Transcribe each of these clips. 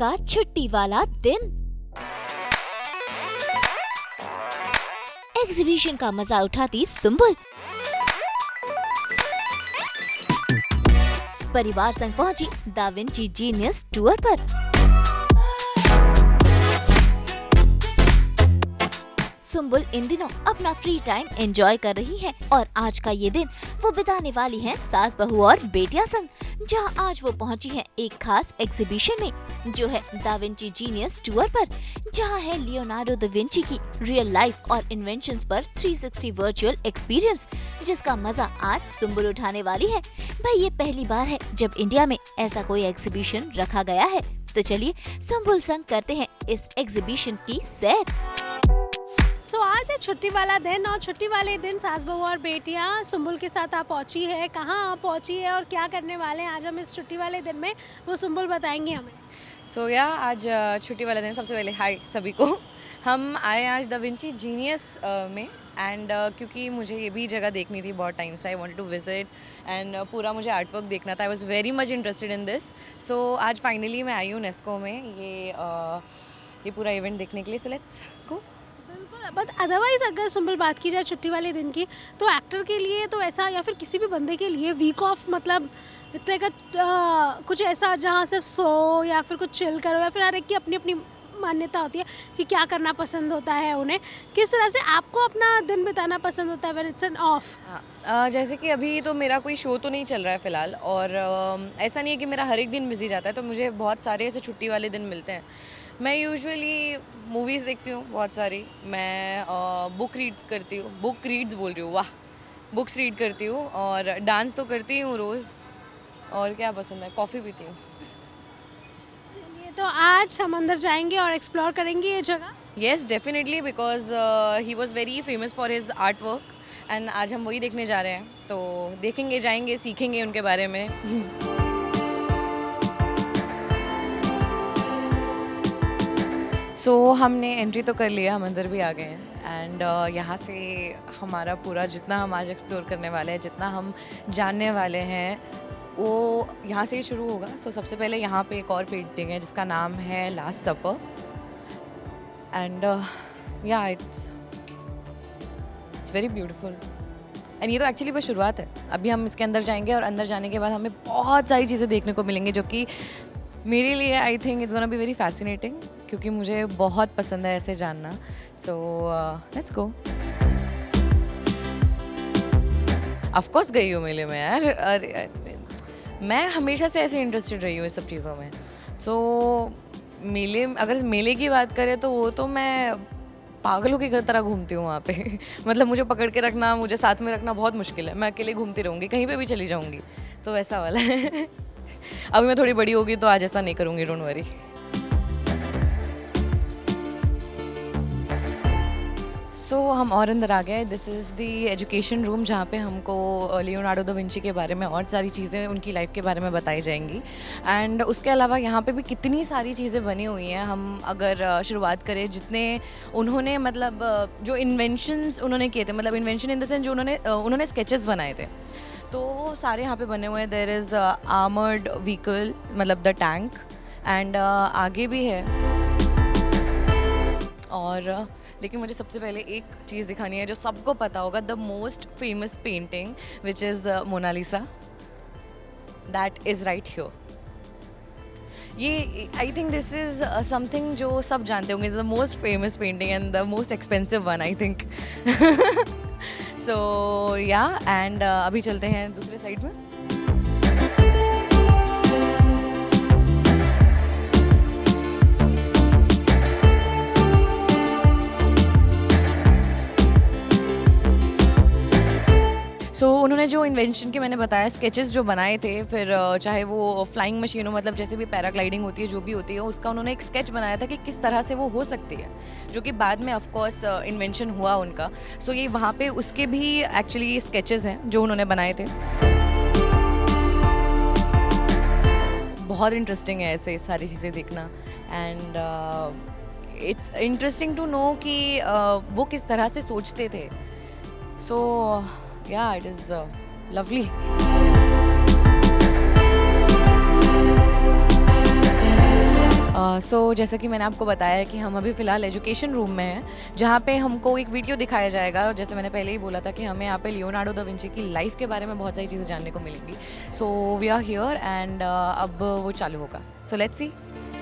का छुट्टी वाला दिन। एग्जीबिशन का मजा उठाती सुम्बुल। परिवार संग पहुंची दा विंची जीनियस टूर पर। सुम्बुल इन दिनों अपना फ्री टाइम एंजॉय कर रही है और आज का ये दिन वो बिताने वाली है सास बहू और बेटियां संग, जहां आज वो पहुंची है एक खास एग्जीबिशन में जो है दा विंची जीनियस टूर पर, जहां है लियोनार्डो दा विंची की रियल लाइफ और इन्वेंशंस पर 360 वर्चुअल एक्सपीरियंस, जिसका मजा आज सुम्बुल उठाने वाली है। भाई ये पहली बार है जब इंडिया में ऐसा कोई एग्जीबिशन रखा गया है, तो चलिए सुम्बुल संग करते हैं इस एग्जीबिशन की सैर। आज है छुट्टी वाला दिन और छुट्टी वाले दिन सास बहू और बेटियां सुम्बुल के साथ आप पहुंची है। कहाँ आप पहुंची है और क्या करने वाले हैं आज हम इस छुट्टी वाले दिन में, वो सुम्बुल बताएंगे हमें। आज छुट्टी वाला दिन। सबसे पहले हाय सभी को। हम आए आज दा विंची जीनियस में एंड क्योंकि मुझे ये भी जगह देखनी थी बहुत टाइम से। I wanted to visit and पूरा मुझे आर्ट वर्क देखना था। I was very much interested in this. So आज फाइनली मैं आई हूँ नेस्को में ये पूरा इवेंट देखने के लिए। So let's go. But otherwise अगर सिंपल बात की जाए छुट्टी वाले दिन की, तो एक्टर के लिए तो ऐसा, या फिर किसी भी बंदे के लिए वीक ऑफ मतलब इतने का कुछ ऐसा जहाँ से सो या फिर कुछ चिल करो, या फिर हर एक की अपनी अपनी मान्यता होती है कि क्या करना पसंद होता है उन्हें। किस तरह से आपको अपना दिन बिताना पसंद होता है व्हेन इट्स एन ऑफ? जैसे कि अभी तो मेरा कोई शो तो नहीं चल रहा है फ़िलहाल, और ऐसा नहीं है कि मेरा हर एक दिन बिजी जाता है, तो मुझे बहुत सारे ऐसे छुट्टी वाले दिन मिलते हैं। मैं यूजुअली मूवीज़ देखती हूँ बहुत सारी। मैं बुक रीड्स बोल रही हूँ, वाह, बुक्स रीड करती हूँ, और डांस तो करती हूँ रोज़। और क्या पसंद है, कॉफ़ी पीती हूँ। चलिए, तो आज हम अंदर जाएंगे और एक्सप्लोर करेंगे ये जगह। Yes definitely, because he was very famous for his art work and आज हम वही देखने जा रहे हैं, तो देखेंगे, जाएंगे, सीखेंगे उनके बारे में। हमने एंट्री तो कर लिया, हम अंदर भी आ गए हैं एंड यहाँ से हमारा पूरा जितना हम आज एक्सप्लोर करने वाले हैं, जितना हम जानने वाले हैं, वो यहाँ से ही शुरू होगा। सबसे पहले यहाँ पे एक और पेंटिंग है जिसका नाम है last supper and yeah it's very beautiful and ये तो एक्चुअली बस शुरुआत है। अभी हम इसके अंदर जाएंगे और अंदर जाने के बाद हमें बहुत सारी चीज़ें देखने को मिलेंगी, जो कि मेरे लिए I think it's gonna be very fascinating, क्योंकि मुझे बहुत पसंद है ऐसे जानना। So let's go. Of course गई हूँ मेले में यार, अरे मैं हमेशा से ऐसे इंटरेस्टेड रही हूँ इस सब चीज़ों में। अगर मेले की बात करें तो वो तो मैं पागलों की तरह घूमती हूँ वहाँ पे। मतलब मुझे पकड़ के रखना, मुझे साथ में रखना बहुत मुश्किल है। मैं अकेले घूमती रहूँगी, कहीं पे भी चली जाऊँगी, तो वैसा वाला है। अभी मैं थोड़ी बड़ी होगी तो आज ऐसा नहीं करूँगी, डोंट वरी। हम और अंदर आ गए। This is the education room, जहाँ पे हमको लियोनार्डो दा विंची के बारे में और सारी चीज़ें उनकी लाइफ के बारे में बताई जाएंगी। एंड उसके अलावा यहाँ पे भी कितनी सारी चीज़ें बनी हुई हैं। हम अगर शुरुआत करें, जितने उन्होंने मतलब जो इन्वेंशंस उन्होंने किए थे, मतलब इन्वेंशन इन द सेंस जो उन्होंने स्केचेस बनाए थे, तो वो सारे यहाँ पे बने हुए हैं। देयर इज़ आर्मर्ड व्हीकल, मतलब द टैंक, एंड आगे भी है। और लेकिन मुझे सबसे पहले एक चीज़ दिखानी है जो सबको पता होगा, the most famous painting which is Mona Lisa, that is right here. ये I think this is something जो सब जानते होंगे, the most famous painting and the most expensive one I think. Yeah and अभी चलते हैं दूसरे साइड में। उन्होंने जो इन्वेंशन के मैंने बताया, स्केचेस जो बनाए थे, फिर चाहे वो फ्लाइंग मशीन हो, मतलब जैसे भी पैराग्लाइडिंग होती है, जो भी होती है, उसका उन्होंने एक स्केच बनाया था कि किस तरह से वो हो सकती है, जो कि बाद में ऑफ कोर्स इन्वेंशन हुआ उनका। ये वहाँ पे उसके भी एक्चुअली स्केचेस हैं जो उन्होंने बनाए थे। बहुत इंटरेस्टिंग है ऐसे सारी चीज़ें देखना and it's interesting to know कि वो किस तरह से सोचते थे। Yeah, it is lovely. सो जैसा कि मैंने आपको बताया है कि हम अभी फ़िलहाल एजुकेशन रूम में हैं, जहाँ पे हमको एक वीडियो दिखाया जाएगा। और जैसे मैंने पहले ही बोला था कि हमें यहाँ पे लियोनार्डो दा विंची की लाइफ के बारे में बहुत सारी चीज़ें जानने को मिलेंगी। So we are here and अब वो चालू होगा। So let's see.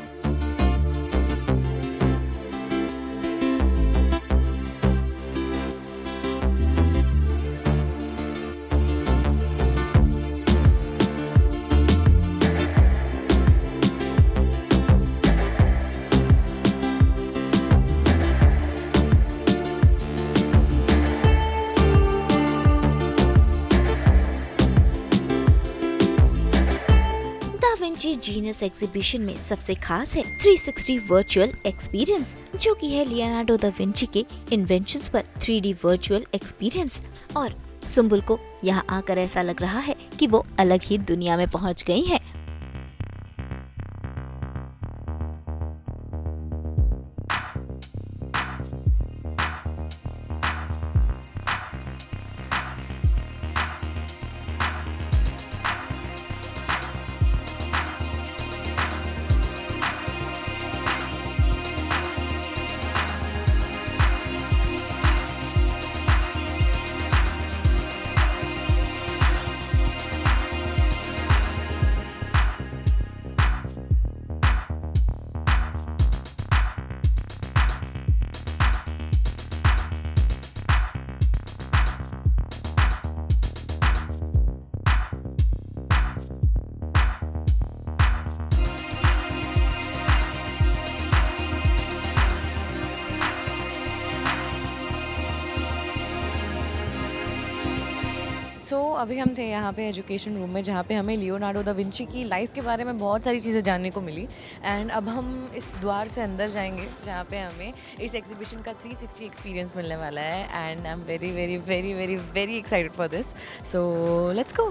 Da Vinci genius exhibition में सबसे खास है 360 वर्चुअल एक्सपीरियंस, जो कि है लियोनार्डो दा विंची के इन्वेंशंस पर 3D वर्चुअल एक्सपीरियंस। और सुम्बुल को यहाँ आकर ऐसा लग रहा है कि वो अलग ही दुनिया में पहुँच गई हैं। सो अभी हम थे यहाँ पे एजुकेशन रूम में, जहाँ पे हमें लियोनार्डो दा विंची की लाइफ के बारे में बहुत सारी चीज़ें जानने को मिली। एंड अब हम इस द्वार से अंदर जाएंगे, जहाँ पे हमें इस एग्जीबिशन का 360 एक्सपीरियंस मिलने वाला है। And I am very very very very very excited for this. So let's go.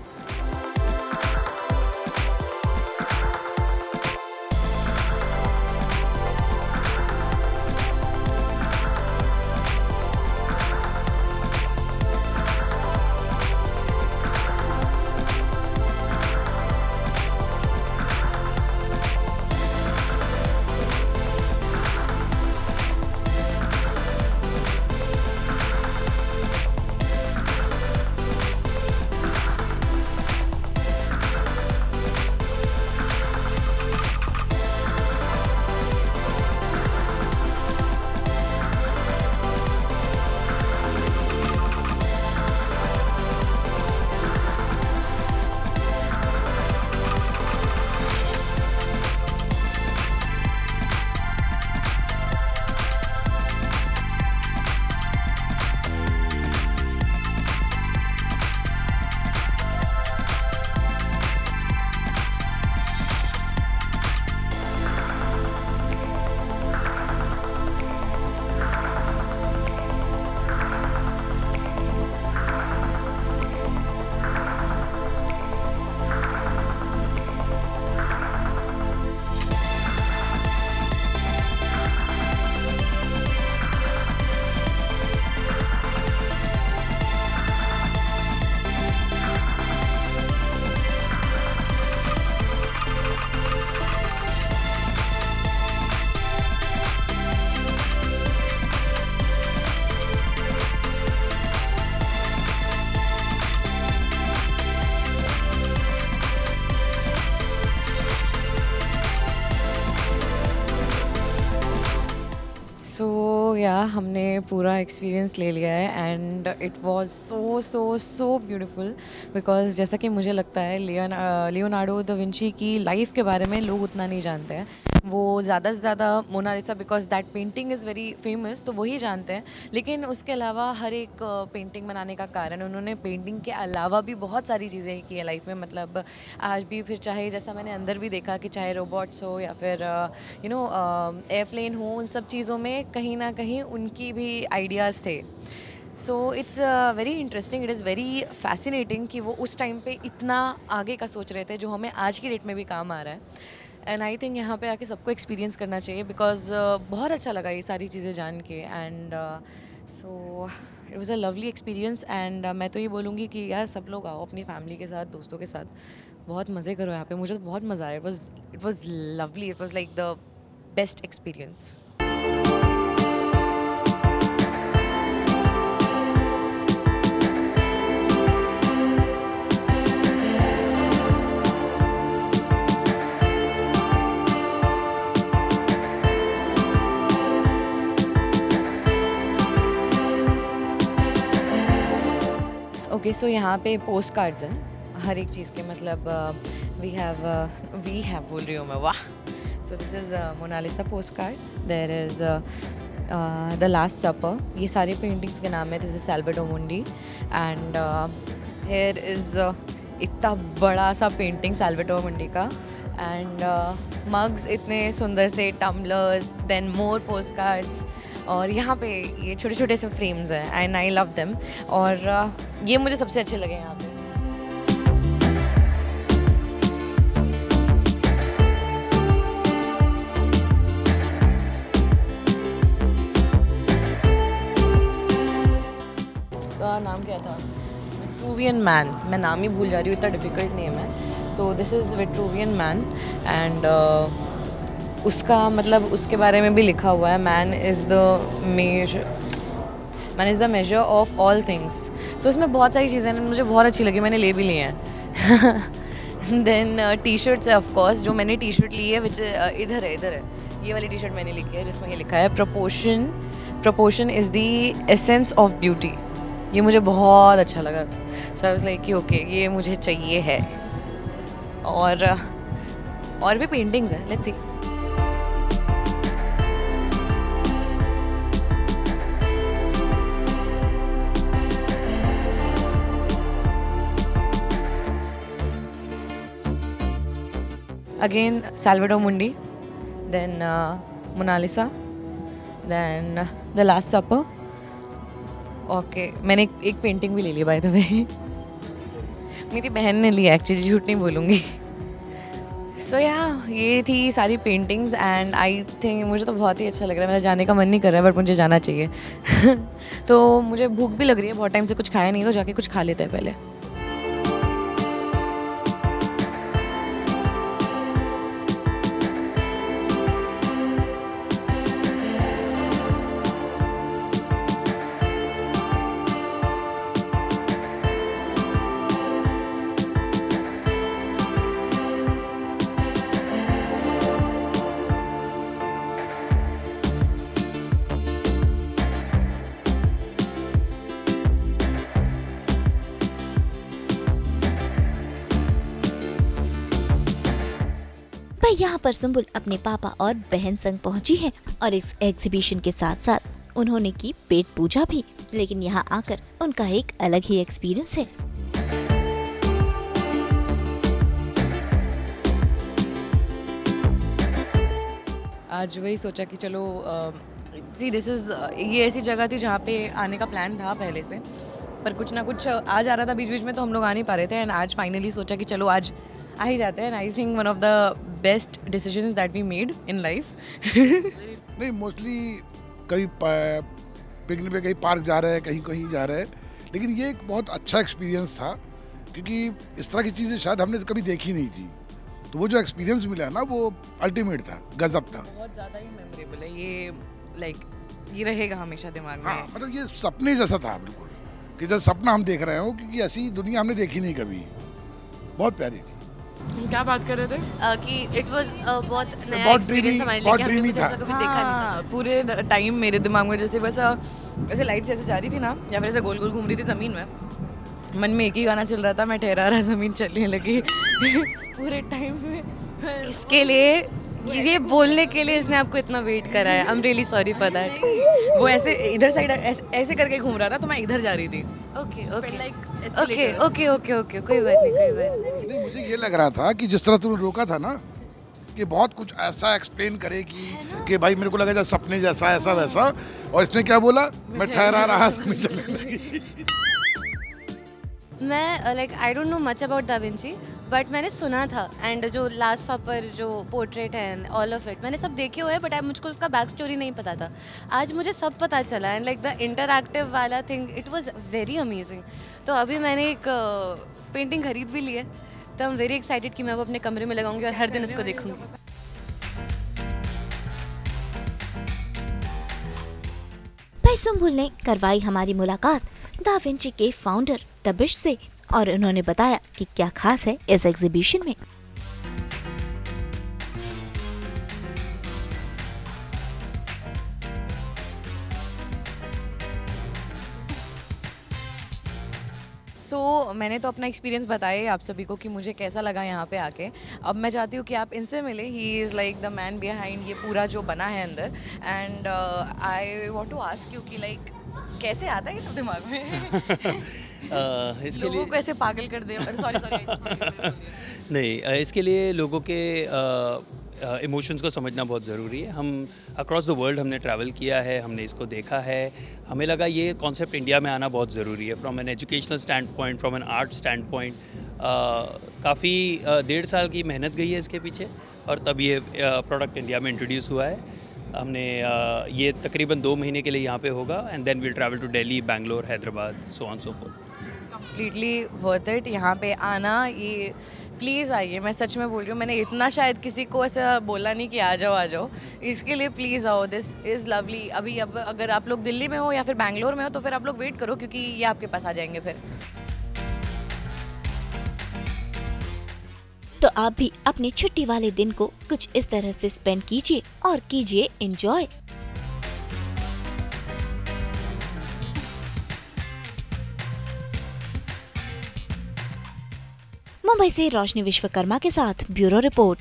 So yeah हमने पूरा एक्सपीरियंस ले लिया है and it was so so so beautiful. Because जैसा कि मुझे लगता है लियोनार्डो दा विंची की लाइफ के बारे में लोग उतना नहीं जानते हैं। वो ज़्यादा से ज़्यादा Mona Lisa, because that painting is very famous, तो वही जानते हैं। लेकिन उसके अलावा हर एक पेंटिंग बनाने का कारण उन्होंने पेंटिंग के अलावा भी बहुत सारी चीज़ें की है लाइफ में। मतलब आज भी फिर चाहे जैसा मैंने अंदर भी देखा कि चाहे रोबोट्स हो या फिर एयरप्लेन हो, उन सब चीज़ों में कहीं ना कहीं उनकी भी आइडियाज़ थे। So it's very interesting, it is very fascinating कि वो उस टाइम पे इतना आगे का सोच रहे थे जो हमें आज की डेट में भी काम आ रहा है। एंड आई थिंक यहाँ पे आके सबको एक्सपीरियंस करना चाहिए, बिकॉज बहुत अच्छा लगा ये सारी चीज़ें जान के। And so it was a lovely experience. And मैं तो ये बोलूँगी कि यार सब लोग आओ अपनी फैमिली के साथ, दोस्तों के साथ, बहुत मज़े करो यहाँ पे। मुझे तो बहुत मज़ा आया। It was lovely, it was like the best experience. Okay so यहाँ पे पोस्ट कार्ड्स हैं हर एक चीज़ के, मतलब वी हैव बोल रही हूँ मैं, वाह। So this is Mona Lisa post card, there is the last supper, ये सारे पेंटिंग्स के नाम है। This is Salvator Mundi and here is इतना बड़ा सा पेंटिंग सैल्वाडोर मुंडी का, एंड मग्स इतने सुंदर से, tumblers, then more post cards, और यहाँ पे ये छोटे छोटे से फ्रेम्स हैं एंड आई लव देम, और ये मुझे सबसे अच्छे लगे यहाँ पे। इसका नाम क्या था? विट्रूवियन मैन, मैं नाम ही भूल जा रही हूँ, इतना डिफ़िकल्ट नेम है। So this is Vitruvian man and उसका मतलब उसके बारे में भी लिखा हुआ है, man is the measure of all things. So इसमें बहुत सारी चीज़ें हैं, मुझे बहुत अच्छी लगी, मैंने ले भी ली हैं। देन टी शर्ट्स है ऑफकोर्स, जो मैंने टी शर्ट ली है विच इधर है, ये वाली टी शर्ट मैंने लिखी है जिसमें ये लिखा है proportion is the essence of beauty. ये मुझे बहुत अच्छा लगा। सो आई वाज लाइक कि ओके ये मुझे चाहिए है। और भी पेंटिंग्स हैं, let's see. Again Salvador Mundi, then Mona Lisa, then The Last Supper. Okay, मैंने एक पेंटिंग भी ले ली बाय द वे, मेरी बहन ने ली एक्चुअली, झूठ नहीं बोलूँगी। सो ये थी सारी पेंटिंग्स एंड आई थिंक मुझे तो बहुत ही अच्छा लग रहा है। मेरा जाने का मन नहीं कर रहा है बट मुझे जाना चाहिए। तो मुझे भूख भी लग रही है, बहुत टाइम से कुछ खाया नहीं, तो जाके कुछ खा लेते हैं पहले। यहाँ पर सुम्बुल अपने पापा और बहन संग पहुंची है और इस एग्जीबिशन के साथ साथ उन्होंने की पेट पूजा भी, लेकिन यहाँ आकर उनका एक अलग ही एक्सपीरियंस है। आज वही सोचा कि चलो ये ऐसी जगह थी जहाँ पे आने का प्लान था पहले से, पर कुछ ना कुछ आ जा रहा था बीच बीच में, तो हम लोग आ नहीं पा रहे थे। एंड आज फाइनली सोचा कि चलो आज आ ही जाते हैं। I think one of the best decisions that we made in life. नहीं, मोस्टली कहीं पिकनिक पे कहीं पार्क जा रहे हैं, कहीं जा रहे हैं, लेकिन ये एक बहुत अच्छा एक्सपीरियंस था क्योंकि इस तरह की चीज़ें शायद हमने कभी देखी नहीं थी। तो वो जो एक्सपीरियंस मिला ना वो अल्टीमेट था, गजब था, बहुत ज़्यादा ही मेमोरेबल है ये। लाइक ये रहेगा हमेशा दिमाग में। हाँ, मतलब ये सपने जैसा था बिल्कुल, कि जब सपना हम देख रहे हो, क्योंकि ऐसी दुनिया हमने देखी नहीं कभी। बहुत प्यारी थी। तुम क्या बात कर रहे थे? कि इट वाज बहुत नया एक्सपीरियंस हमारे लिए, हमने कुछ ऐसा कभी देखा नहीं था। पूरे टाइम मेरे दिमाग में जैसे बस ऐसे लाइट से ऐसे जा रही थी ना, या फिर ऐसे गोल गोल घूम रही थी ज़मीन में, मन में एक ही गाना चल रहा था, मैं ठहरा रहा ज़मीन चलने लगी पूरे टाइम में। इसके लिए, ये बोलने के लिए इसने आपको इतना वेट करा है। I am really sorry for that. वो ऐसे इधर साइड ऐसे करके घूम रहा था, तो मैं इधर जा रही थी। ओके कोई बात नहीं। नहीं, मुझे ये लग रहा था कि जिस तरह तुमने रोका था ना, कि बहुत कुछ ऐसा एक्सप्लेन करेगी कि भाई मेरे को लगा जैसे सपने जैसा ऐसा वैसा, और इसने क्या बोला, मैं ठहरा रहा ज़मीन चलने लगी। मैं like I don't know much about da Vinci, but मैंने सुना था, एंड जो लास्ट सपर जो पोर्ट्रेट है एंड ऑल ऑफ इट मैंने सब देखे हुए हैं, बट मुझको उसका बैक स्टोरी नहीं पता था। आज मुझे सब पता चला, एंड लाइक द इंटरैक्टिव वाला thing, it was very amazing. तो अभी मैंने एक पेंटिंग खरीद भी ली है, तो आई एम वेरी एक्साइटेड कि मैं वो अपने कमरे में लगाऊंगी और हर दिन उसको देखूंगी। सुंबुल ने करवाई हमारी मुलाकात दा विंची के फाउंडर तबिश से और उन्होंने बताया कि क्या खास है इस एग्जीबिशन में। मैंने तो अपना एक्सपीरियंस बताया है आप सभी को कि मुझे कैसा लगा यहाँ पे आके। अब मैं चाहती हूँ कि आप इनसे मिले। He is like the man behind ये पूरा जो बना है अंदर। And I want to ask you कि लाइक कैसे आता है ये सब दिमाग में? इसके लोगों लिए को ऐसे पागल कर दे। सॉरी नहीं, इसके लिए लोगों के इमोशंस को समझना बहुत ज़रूरी है। हम अक्रॉस द वर्ल्ड हमने ट्रैवल किया है, हमने इसको देखा है, हमें लगा ये कॉन्सेप्ट इंडिया में आना बहुत ज़रूरी है। From an educational standpoint, from an art standpoint, काफ़ी 1.5 साल की मेहनत गई है इसके पीछे और तब ये प्रोडक्ट इंडिया में इंट्रोड्यूस हुआ है। हमने ये तकरीबन 2 महीने के लिए यहाँ पे होगा and then we'll travel to Delhi, Bangalore, Hyderabad, so on so forth. Completely worth it यहाँ पे आना। ये प्लीज़ आइए, मैं सच में बोल रही हूँ। मैंने इतना शायद किसी को ऐसा बोला नहीं कि आ जाओ, इसके लिए प्लीज़ आओ। This is lovely. अभी अब अगर आप लोग दिल्ली में हो या फिर बैंगलोर में हो तो फिर आप लोग वेट करो क्योंकि ये आपके पास आ जाएंगे फिर। तो आप भी अपने छुट्टी वाले दिन को कुछ इस तरह से स्पेंड कीजिए और कीजिए एंजॉय। मुंबई से रोशनी विश्वकर्मा के साथ ब्यूरो रिपोर्ट।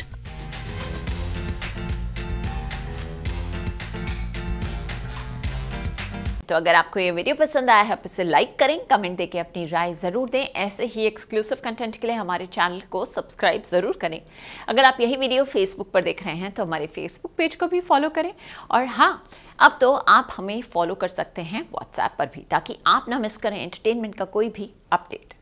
तो अगर आपको ये वीडियो पसंद आया है आप इसे लाइक करें, कमेंट देके अपनी राय ज़रूर दें। ऐसे ही एक्सक्लूसिव कंटेंट के लिए हमारे चैनल को सब्सक्राइब ज़रूर करें। अगर आप यही वीडियो फेसबुक पर देख रहे हैं तो हमारे फेसबुक पेज को भी फॉलो करें। और हाँ, अब तो आप हमें फॉलो कर सकते हैं व्हाट्सएप पर भी, ताकि आप ना मिस करें एंटरटेनमेंट का कोई भी अपडेट।